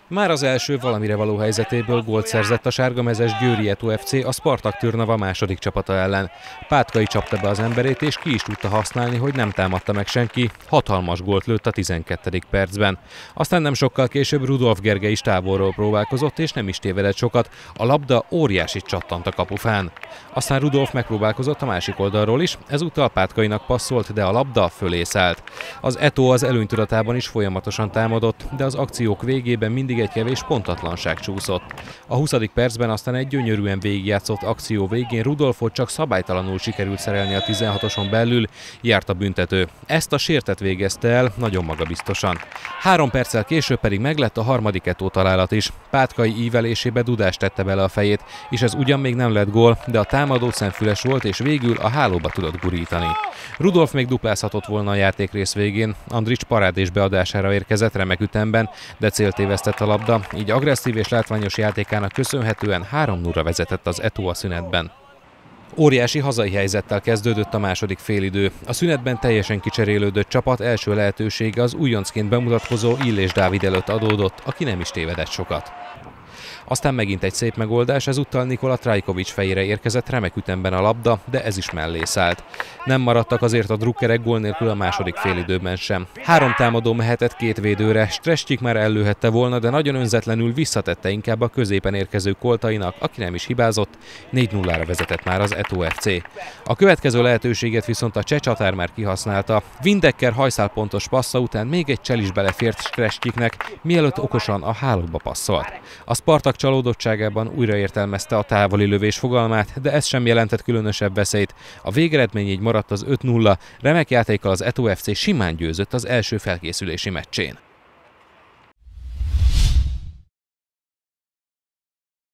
Már az első valamire való helyzetéből gólt szerzett a sárgamezes Győri Eto FC a Spartak Trnava második csapata ellen. Pátkai csapta be az emberét és ki is tudta használni, hogy nem támadta meg senki, hatalmas gólt lőtt a 12. percben. Aztán nem sokkal később Rudolf Gergely is távolról próbálkozott és nem is tévedett sokat, a labda óriásit csattant a kapufán. Aztán Rudolf megpróbálkozott a másik oldalról is, ezúttal Pátkainak passzolt, de a labda fölé szállt. Az Eto az előnytudatában is folyamatosan támadott, de az akciók végében mindig egy kevés pontatlanság csúszott. A 20. percben aztán egy gyönyörűen végigjátszott akció végén Rudolfot csak szabálytalanul sikerült szerelni a 16-oson belül, járt a büntető. Ezt a sértet végezte el nagyon magabiztosan. 3 perccel később pedig meglett a harmadik Eto találat is. Pátkai ívelésébe Dudás tette bele a fejét, és ez ugyan még nem lett gól, de a támadó szemfüles volt és végül a hálóba tudott gurítani. Rudolf még duplázhatott volna a játékrész végén, Andrics parádés beadására érkezett remek ütemben, de célt tévesztett a labda, így agresszív és látványos játékának köszönhetően 3-0-ra vezetett az Eto a szünetben. Óriási hazai helyzettel kezdődött a második félidő. A szünetben teljesen kicserélődött csapat első lehetősége az újoncként bemutatkozó Illés Dávid előtt adódott, aki nem is tévedett sokat. Aztán megint egy szép megoldás, ezúttal Nikola Trajkovics fejére érkezett remek ütemben a labda, de ez is mellé szállt. Nem maradtak azért a drukkerek gól nélkül a második félidőben sem. 3 támadó mehetett 2 védőre, Strescsik már ellőhette volna, de nagyon önzetlenül visszatette inkább a középen érkező Koltainak, aki nem is hibázott, 4-0-ra vezetett már az Eto FC. A következő lehetőséget viszont a cseh csatár már kihasználta. Windecker hajszálpontos passza után még egy csel is belefért Strescsiknek, mielőtt okosan a hálóba passzolt. A Spartak csalódottságában újraértelmezte a távoli lövés fogalmát, de ez sem jelentett különösebb veszélyt. A végeredmény így maradt az 5-0, remek játékkal az Eto FC simán győzött az első felkészülési meccsén.